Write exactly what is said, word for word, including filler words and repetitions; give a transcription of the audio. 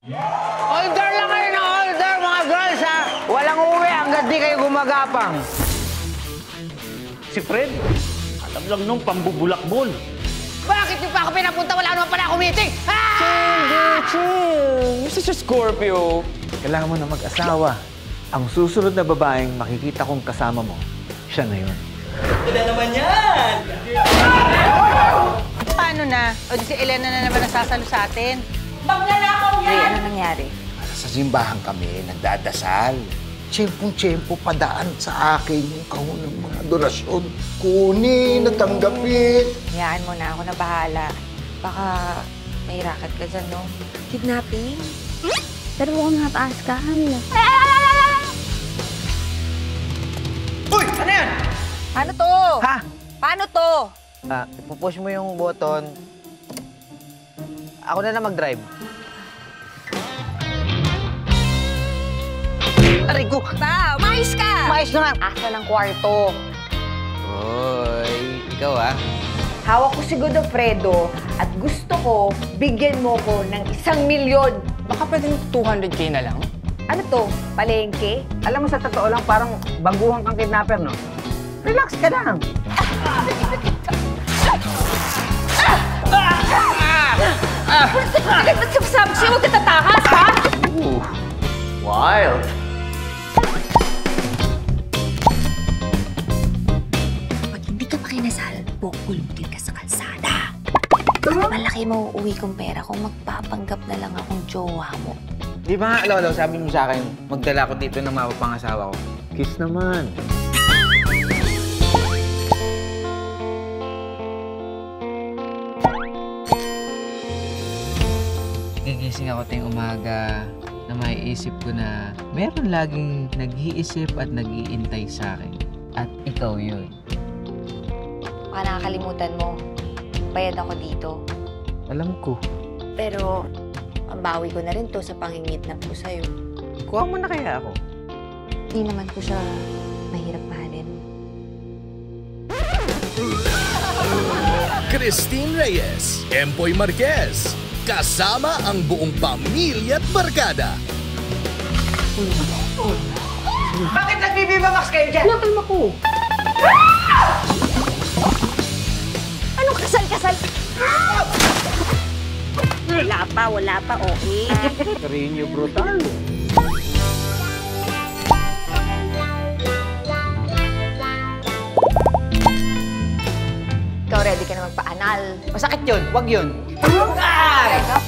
Order lang kayo ng order, mga girls, ha? Walang uwi hanggang di kayo gumagapang. Si Fred, alam lang nung pambubulakbol. Bakit yung pa ako pinapunta? Wala naman pala ako meeting! Ah! Chill, chill. Mister Scorpio. Kailangan mo na mag-asawa. Ang susunod na babaeng makikita kong kasama mo, siya na yun. Ito naman yan! Paano na? O di si Elena na naman nasasalo sa atin. Magnanakaw yan! Ray, ano nangyari? Sa simbahan kami, nagdadasal. Tiyempong-tiyempo padaan sa akin yung kahunang mga donasyon. Kunin, natanggapin. Hayaan mo na, ako na bahala. Baka may racket ka dyan, no? Kidnapping? Pero mukhang mataas ka, Hamla. Uy! Ano yan? Paano to? Ha? Paano to? Ah, ipupush mo yung button. Ako na lang mag-drive. Aray ko! Ta, umayos ka! Mais na nga! Asa ng kwarto? Oy, ikaw ah. Hawak ko si Godofredo at gusto ko bigyan mo ko ng isang milyon. Baka pwedeng two hundred K na lang? Ano to? Palengke? Alam mo, sa totoo lang, parang baguhan kang kidnapper, no? Relax ka lang. Ba't sabi sa'yo huwag ka tatakas, ha? Ooh, wild. Pag hindi ka pa kinasal, bukulutin ka sa kalsada. Malaki mo uuwi kong pera kung magpapanggap na lang akong jowa mo. Di ba, Lolo, sabi mo sa akin, magdala ko dito ng mapapangasawa ko. Kiss naman. Gigising ako ting umaga na maiisip ko na meron laging nag-iisip at nag-iintay sa akin. At ikaw yun. Baka nakakalimutan mo. Bayad ako dito. Alam ko. Pero, pambawi ko na rin to sa pangingit na po sa'yo. Kuha mo na kaya ako. Hindi naman ko siya mahirap mahalin. Christine Reyes, Empoy Marquez, kasama ang buong pamilya at barkada. Bakit nagbibiba Max kayo dyan? Nakalma ko. Anong kasal-kasal? Wala pa, wala pa, okay. Carino brutal. Ikaw ready ka na magpa-anal. Masakit yun, wag yun. Ay!